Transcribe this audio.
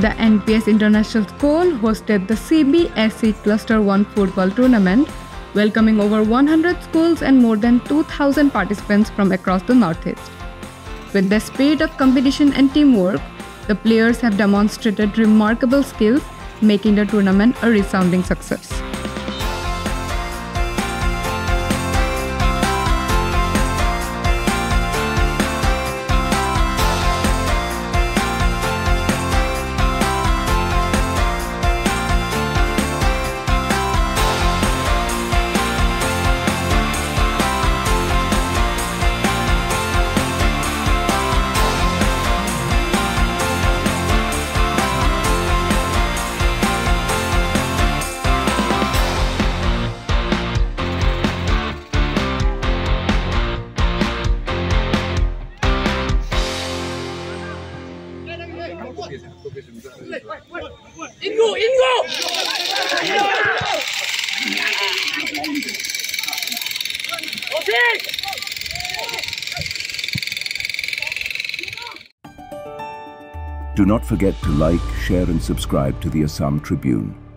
The NPS International School hosted the CBSE Cluster-1 Football Tournament, welcoming over 100 schools and more than 2,000 participants from across the Northeast. With the spirit of competition and teamwork, the players have demonstrated remarkable skills, making the tournament a resounding success. Ingo! Do not forget to like, share and subscribe to the Assam Tribune.